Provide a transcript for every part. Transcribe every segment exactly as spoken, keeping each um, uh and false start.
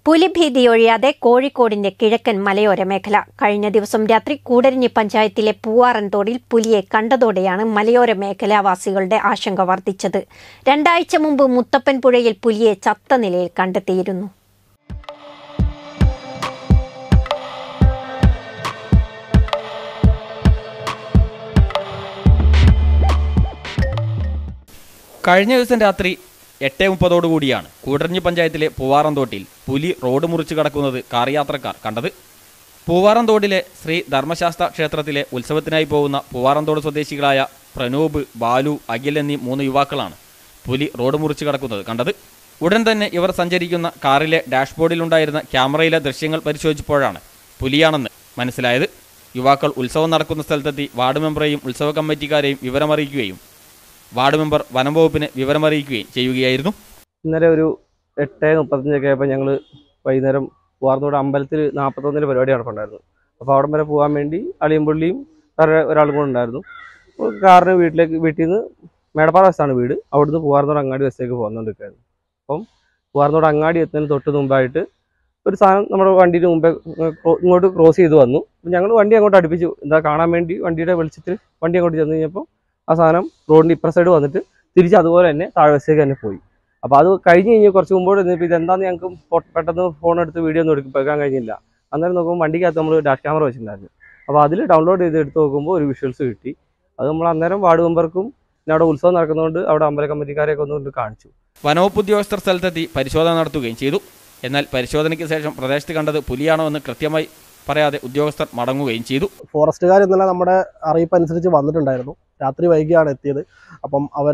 പുലിഭീതിയൊഴിയാതെ കോഴിക്കോടിന്റെ കിഴക്കൻ മലയോര മേഖല. കഴിഞ്ഞ ദിവസം രാത്രി കൂടരഞ്ഞി പഞ്ചായത്തിലെ പൂവാറൻതോടിൽ പുലിയെ കണ്ടതോടെയാണ് മലയോര മേഖലാവാസികളുടെ ആശങ്ക വർദ്ധിച്ചത്. രണ്ടാഴ്ച മുമ്പ് മുത്തപ്പൻ പുഴയിൽ പുലിയെ ചത്ത നിലയിൽ കണ്ടെത്തിയിരുന്നു. കഴിഞ്ഞ ദിവസം രാത്രി എട്ട് മുപ്പതോടുകൂടിയാണ് കൂടരഞ്ഞി പഞ്ചായത്തിലെ പൂവാറൻതോട്ടിൽ പുലി റോഡ് മുറിച്ച് കടക്കുന്നത് കാർ യാത്രക്കാർ കണ്ടത്. പൂവാറൻതോടിലെ ശ്രീ ധർമ്മശാസ്ത്ര ക്ഷേത്രത്തിലെ ഉത്സവത്തിനായി പോകുന്ന പൂവാറൻതോട് സ്വദേശികളായ പ്രനൂപ്, ബാലു, അഖിൽ എന്നീ മൂന്ന് യുവാക്കളാണ് പുലി റോഡ് മുറിച്ച് കടക്കുന്നത് കണ്ടത്. ഉടൻ തന്നെ ഇവർ സഞ്ചരിക്കുന്ന കാറിലെ ഡാഷ്ബോർഡിലുണ്ടായിരുന്ന ക്യാമറയിലെ ദൃശ്യങ്ങൾ പരിശോധിച്ചപ്പോഴാണ് പുലിയാണെന്ന് മനസ്സിലായത്. യുവാക്കൾ ഉത്സവം നടക്കുന്ന സ്ഥലത്തെത്തി വാർഡ് മെമ്പറെയും ഉത്സവ കമ്മിറ്റിക്കാരെയും വിവരമറിയിക്കുകയും വാർഡ് മെമ്പർ വനം വകുപ്പിനെ വിവരമറിയിക്കുകയും ചെയ്യുകയായിരുന്നു. ഇന്നലെ ഒരു എട്ട് മുപ്പത്തഞ്ചൊക്കെ ആയപ്പോൾ ഞങ്ങൾ വൈകുന്നേരം പൂവാറൻതോട് അമ്പലത്തിൽ നാൽപ്പത്തൊന്നിന് പരിപാടി നടപ്പുണ്ടായിരുന്നു. അപ്പോൾ അവിടം വരെ പോകാൻ വേണ്ടി അളിയമ്പള്ളിയും വേറെ ഒരാളും കൂടെ ഉണ്ടായിരുന്നു. കാറിന് വീട്ടിലേക്ക് വീട്ടിൽ നിന്ന് മേടപ്പാറ വശത്താണ് വീട്. അവിടുന്ന് പൂവാറൻതോട് അങ്ങാടി വശത്തേക്ക് പോകുന്നുകൊണ്ടിരിക്കുകയായിരുന്നു. അപ്പം പൂവാറൻതോട് അങ്ങാടി എത്തുന്നതിന് തൊട്ട് മുമ്പായിട്ട് ഒരു സാധനം നമ്മുടെ വണ്ടിയുടെ മുമ്പേ ഇങ്ങോട്ട് ക്രോസ് ചെയ്ത് വന്നു. ഞങ്ങൾ വണ്ടി അങ്ങോട്ട് അടുപ്പിച്ചു, എന്താ കാണാൻ വേണ്ടി വണ്ടിയുടെ വെളിച്ചത്തിൽ വണ്ടി അങ്ങോട്ട് ചെന്ന് കഴിഞ്ഞപ്പോൾ ആ സാധനം റോഡിൻ്റെ ഇപ്പുറ സൈഡ് വന്നിട്ട് തിരിച്ച് അതുപോലെ തന്നെ താഴ്വശത്തേക്ക് തന്നെ പോയി. അപ്പോൾ അത് കഴിഞ്ഞ് കഴിഞ്ഞ് കുറച്ച് മുമ്പോട്ട് നിന്നിപ്പോൾ ഇതെന്താണെന്ന് ഞങ്ങൾക്ക് പെട്ടെന്ന് ഫോൺ എടുത്ത് വീഡിയോ ഒന്നും എടുക്കാൻ എടുക്കാൻ കഴിഞ്ഞില്ല. അന്നേരം നോക്കുമ്പോൾ വണ്ടിക്കകത്ത് നമ്മൾ ഡാഷ് ക്യാമറ വെച്ചിട്ടുണ്ടായിരുന്നു. അപ്പോൾ അതിൽ ഡൗൺലോഡ് ചെയ്ത് എടുത്ത് നോക്കുമ്പോൾ ഒരു വിഷ്വൽസ് കിട്ടി. അത് നമ്മൾ അന്നേരം വാർഡ് മെമ്പർക്കും പിന്നെ അവിടെ ഉത്സവം നടക്കുന്നതുകൊണ്ട് അവിടെ അമ്പല കമ്മിറ്റിക്കാരെയൊക്കെ ഒന്നുകൊണ്ട് കാണിച്ചു. വനവകുപ്പ് ഉദ്യോഗസ്ഥർ സ്ഥലത്തെത്തി പരിശോധന നടത്തുകയും ചെയ്തു. എന്നാൽ പരിശോധനയ്ക്ക് ശേഷം പ്രദേശത്ത് കണ്ടത് പുലിയാണോ എന്ന് കൃത്യമായി പറയാതെ ഉദ്യോഗസ്ഥർ മടങ്ങുകയും ചെയ്തു. ഫോറസ്റ്റുകാർ ഇന്നലെ നമ്മുടെ അറിയിപ്പ് അനുസരിച്ച് വന്നിട്ടുണ്ടായിരുന്നു. രാത്രി വൈകിയാണ് എത്തിയത്. അപ്പം അവർ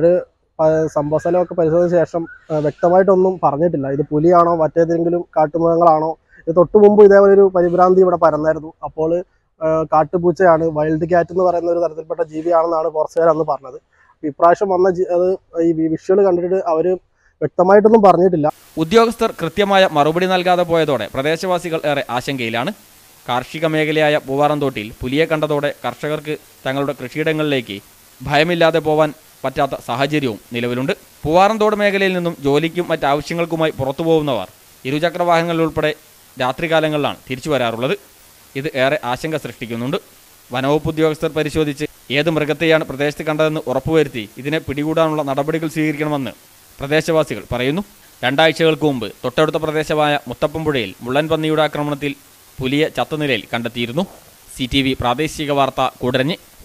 സംഭവ സ്ഥലമൊക്കെ പരിശോധിച്ച ശേഷം വ്യക്തമായിട്ടൊന്നും പറഞ്ഞിട്ടില്ല. ഇത് പുലിയാണോ മറ്റേതെങ്കിലും കാട്ടുമൃഗങ്ങളാണോ. ഇത് തൊട്ടു മുമ്പ് ഇതേപോലെ ഒരു പരിഭ്രാന്തി ഇവിടെ പരന്നായിരുന്നു. അപ്പോൾ കാട്ടുപൂച്ചയാണ്, വൈൽഡ് ക്യാറ്റ് എന്ന് പറയുന്ന ഒരു തരത്തിൽപ്പെട്ട ജീവിയാണെന്നാണ് ഫോറസ്റ്റുകാർ അന്ന് പറഞ്ഞത്. ഇപ്രാവശ്യം വന്ന അത് ഈ വിഷ്വൽ കണ്ടിട്ട് അവർ വ്യക്തമായിട്ടൊന്നും പറഞ്ഞിട്ടില്ല. ഉദ്യോഗസ്ഥർ കൃത്യമായ മറുപടി നൽകാതെ പോയതോടെ പ്രദേശവാസികൾ ഏറെ ആശങ്കയിലാണ്. കാർഷിക മേഖലയായ പൂവാറൻതോട്ടിൽ പുലിയെ കണ്ടതോടെ കർഷകർക്ക് തങ്ങളുടെ കൃഷിയിടങ്ങളിലേക്ക് ഭയമില്ലാതെ പോവാൻ പറ്റാത്ത സാഹചര്യവും നിലവിലുണ്ട്. പൂവാറൻതോട് മേഖലയിൽ നിന്നും ജോലിക്കും മറ്റാവശ്യങ്ങൾക്കുമായി പുറത്തു പോകുന്നവർ ഇരുചക്രവാഹനങ്ങളിലുൾപ്പെടെ രാത്രികാലങ്ങളിലാണ് തിരിച്ചു വരാറുള്ളത്. ഇത് ഏറെ ആശങ്ക സൃഷ്ടിക്കുന്നുണ്ട്. വനവകുപ്പ് ഉദ്യോഗസ്ഥർ പരിശോധിച്ച് ഏത് മൃഗത്തെയാണ് പ്രദേശത്ത് കണ്ടതെന്ന് ഉറപ്പുവരുത്തി ഇതിനെ പിടികൂടാനുള്ള നടപടികൾ സ്വീകരിക്കണമെന്ന് പ്രദേശവാസികൾ പറയുന്നു. രണ്ടാഴ്ചകൾക്ക് മുമ്പ് തൊട്ടടുത്ത പ്രദേശമായ മുത്തപ്പൻപുഴയിൽ മുള്ളൻ പന്നിയുടെ ആക്രമണത്തിൽ പുലിയെ ചത്തനിലയിൽ കണ്ടെത്തിയിരുന്നു. സി ടി വി പ്രാദേശിക വാർത്ത കൂടരഞ്ഞി.